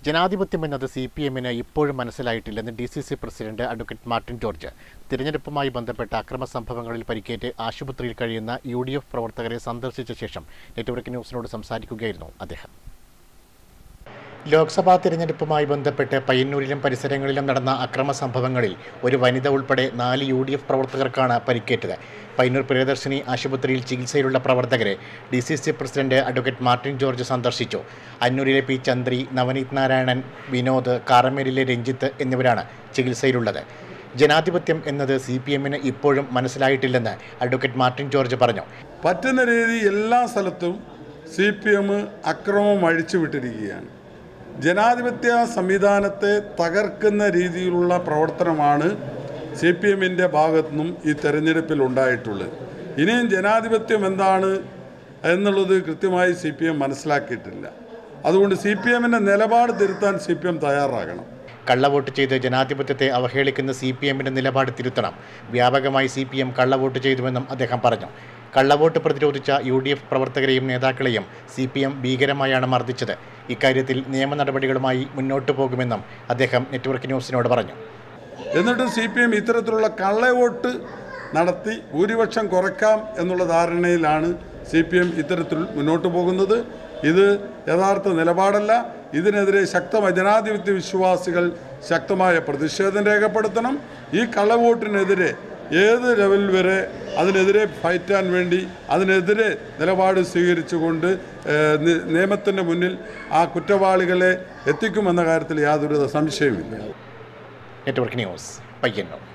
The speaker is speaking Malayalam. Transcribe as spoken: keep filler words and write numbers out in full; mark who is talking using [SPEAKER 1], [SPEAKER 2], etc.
[SPEAKER 1] ജനാധിപത്യം എന്നത് സി പി എമ്മിന് ഇപ്പോഴും മനസ്സിലായിട്ടില്ലെന്ന് D C C president advocate Martin George. തിരഞ്ഞെടുപ്പുമായി ബന്ധപ്പെട്ട അക്രമ സംഭവങ്ങളിൽ പരിക്കേറ്റ് ആശുപത്രിയിൽ കഴിയുന്ന യു ഡി എഫ് പ്രവർത്തകരെ സന്ദർശിച്ച ശേഷം നെറ്റ്വർക്ക് ന്യൂസിനോട് സംസാരിക്കുകയായിരുന്നു അദ്ദേഹം. ലോക്സഭാ തിരഞ്ഞെടുപ്പുമായി ബന്ധപ്പെട്ട് പയ്യന്നൂരിലും പരിസരങ്ങളിലും നടന്ന അക്രമ സംഭവങ്ങളിൽ ഒരു വനിത ഉൾപ്പെടെ നാല് യു ഡി എഫ് പ്രവർത്തകർക്കാണ് പരിക്കേറ്റത്. പയ്യന്നൂർ പ്രിയദർശിനി ആശുപത്രിയിൽ ചികിത്സയിലുള്ള പ്രവർത്തകരെ D C C president advocate Martin George സന്ദർശിച്ചു. അന്നൂരിലെ പി ചന്ദ്രി, നവനീത് നാരായണൻ, വിനോദ്, കാറമേലിലെ രഞ്ജിത്ത് എന്നിവരാണ് ചികിത്സയിലുള്ളത്. ജനാധിപത്യം എന്നത് സി പി എമ്മിന് ഇപ്പോഴും മനസ്സിലായിട്ടില്ലെന്ന് അഡ്വക്കേറ്റ് മാർട്ടിൻ ജോർജ് പറഞ്ഞു.
[SPEAKER 2] പറ്റുന്ന രീതി എല്ലാ സ്ഥലത്തും സി പി എം അക്രമം അഴിച്ചുവിട്ടിരിക്കുകയാണ്. ജനാധിപത്യ സംവിധാനത്തെ തകർക്കുന്ന രീതിയിലുള്ള പ്രവർത്തനമാണ് സി പി എമ്മിൻ്റെ ഭാഗത്തു നിന്നും ഈ തെരഞ്ഞെടുപ്പിൽ ഉണ്ടായിട്ടുള്ളത്. ഇനിയും ജനാധിപത്യം എന്താണ് എന്നുള്ളത് കൃത്യമായി സി പി എം മനസ്സിലാക്കിയിട്ടില്ല. അതുകൊണ്ട് സി പി എമ്മിൻ്റെ നിലപാട് തിരുത്താൻ സി പി എം തയ്യാറാകണം.
[SPEAKER 1] കള്ളവോട്ട് ചെയ്ത് ജനാധിപത്യത്തെ അവഹേളിക്കുന്ന സി പി എമ്മിൻ്റെ നിലപാട് തിരുത്തണം. വ്യാപകമായി സി പി എം കള്ളവോട്ട് ചെയ്തുവെന്നും അദ്ദേഹം പറഞ്ഞു. കള്ളവോട്ട് പ്രതിരോധിച്ച യു ഡി എഫ് പ്രവർത്തകരെയും നേതാക്കളെയും സി പി എം ഭീകരമായാണ് മർദ്ദിച്ചത്. ഇക്കാര്യത്തിൽ നിയമ നടപടികളുമായി മുന്നോട്ടു പോകുമെന്നും അദ്ദേഹം നെറ്റ്വർക്ക് ന്യൂസിനോട് പറഞ്ഞു.
[SPEAKER 2] എന്നിട്ട് സി പി എം ഇത്തരത്തിലുള്ള കള്ളവോട്ട് നടത്തി ഭൂരിപക്ഷം കുറയ്ക്കാം എന്നുള്ള ധാരണയിലാണ് സി പി എം ഇത്തരത്തിൽ മുന്നോട്ട് പോകുന്നത്. ഇത് യഥാർത്ഥ നിലപാടല്ല. ഇതിനെതിരെ ശക്തമായ ജനാധിപത്യ വിശ്വാസികൾ ശക്തമായ പ്രതിഷേധം രേഖപ്പെടുത്തണം. ഈ കള്ളവോട്ടിനെതിരെ ഏത് ലെവൽ വരെ അതിനെതിരെ ഫൈറ്റാൻ വേണ്ടി അതിനെതിരെ നിലപാട് സ്വീകരിച്ചുകൊണ്ട് നിയമത്തിൻ്റെ മുന്നിൽ ആ കുറ്റവാളികളെ എത്തിക്കുമെന്ന കാര്യത്തിൽ യാതൊരു സംശയവുമില്ല.
[SPEAKER 1] Network news, Payyanur.